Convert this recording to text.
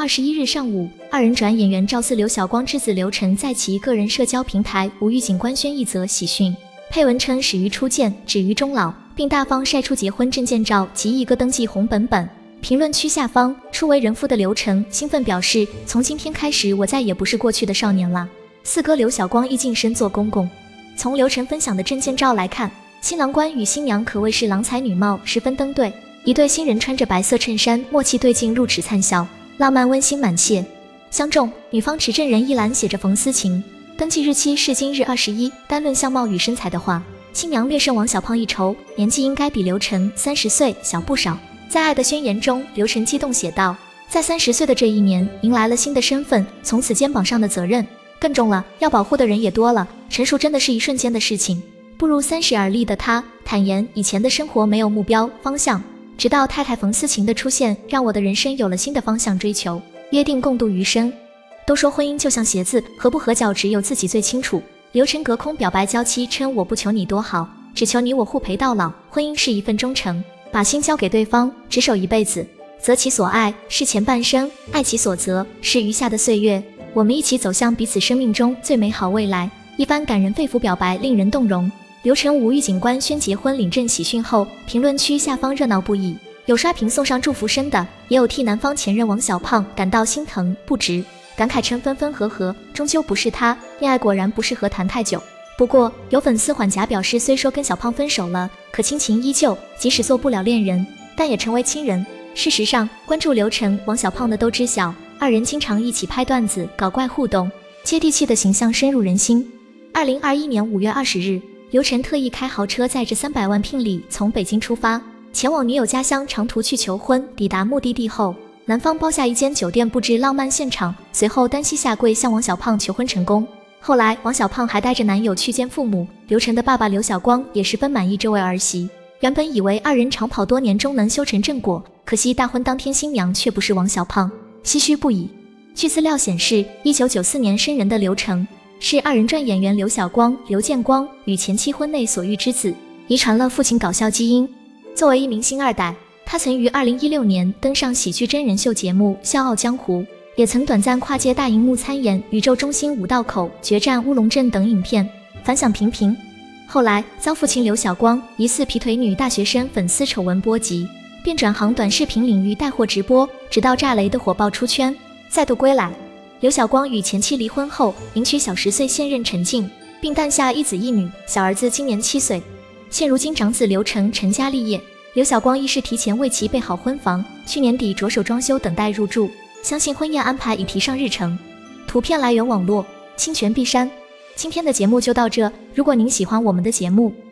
21日上午，二人转演员赵四刘晓光之子刘晨在其个人社交平台无预警官宣一则喜讯，配文称始于初见，止于终老，并大方晒出结婚证件照及一个登记红本本。评论区下方，初为人父的刘晨兴奋表示：“从今天开始，我再也不是过去的少年了。”四哥刘晓光亦晋升做公公。从刘晨分享的证件照来看，新郎官与新娘可谓是郎才女貌，十分登对。一对新人穿着白色衬衫，默契对镜，入齿灿笑，浪漫温馨满切。相中，女方持证人一栏写着冯思晴，登记日期是今日21。单论相貌与身材的话，新娘略胜王小胖一筹，年纪应该比刘晨30岁小不少。在爱的宣言中，刘晨激动写道：“在30岁的这一年，迎来了新的身份，从此肩膀上的责任更重了，要保护的人也多了。成熟真的是一瞬间的事情。”步入30而立的他坦言，以前的生活没有目标方向，直到太太冯思晴的出现，让我的人生有了新的方向追求，约定共度余生。都说婚姻就像鞋子，合不合脚只有自己最清楚。刘晨隔空表白娇妻，称我不求你多好，只求你我互陪到老。婚姻是一份忠诚，把心交给对方，执守一辈子，择其所爱是前半生，爱其所择是余下的岁月。我们一起走向彼此生命中最美好未来。一番感人肺腑表白令人动容。刘晨无预警官宣结婚领证喜讯后，评论区下方热闹不已，有刷屏送上祝福声的，也有替男方前任王小胖感到心疼不值，感慨称分分合合终究不是他，恋爱果然不适合谈太久。不过有粉丝缓颊表示，虽说跟小胖分手了，可亲情依旧，即使做不了恋人，但也成为亲人。事实上，关注刘晨、王小胖的都知晓，二人经常一起拍段子搞怪互动，接地气的形象深入人心。2021年5月20日，刘晨特意开豪车载着300万聘礼从北京出发，前往女友家乡长途去求婚。抵达目的地后，男方包下一间酒店布置浪漫现场，随后单膝下跪向王小胖求婚成功。后来王小胖还带着男友去见父母，刘晨的爸爸刘晓光也十分满意这位儿媳。原本以为二人长跑多年终能修成正果，可惜大婚当天新娘却不是王小胖，唏嘘不已。据资料显示，1994年生人的刘晨是二人转演员刘晓光、刘建光与前妻婚内所育之子，遗传了父亲搞笑基因。作为一名星二代，他曾于2016年登上喜剧真人秀节目《笑傲江湖》，也曾短暂跨界大荧幕参演《宇宙中心五道口》《决战乌龙镇》等影片，反响平平。后来遭父亲刘晓光疑似劈腿女大学生粉丝丑闻波及，便转行短视频领域带货直播，直到炸雷的火爆出圈，再度归来。刘晓光与前妻离婚后，迎娶小10岁现任陈静，并诞下一子一女，小儿子今年7岁。现如今长子刘晨成家立业，刘晓光亦是提前为其备好婚房，去年底着手装修等待入住，相信婚宴安排已提上日程。图片来源网络，侵权必删。今天的节目就到这，如果您喜欢我们的节目，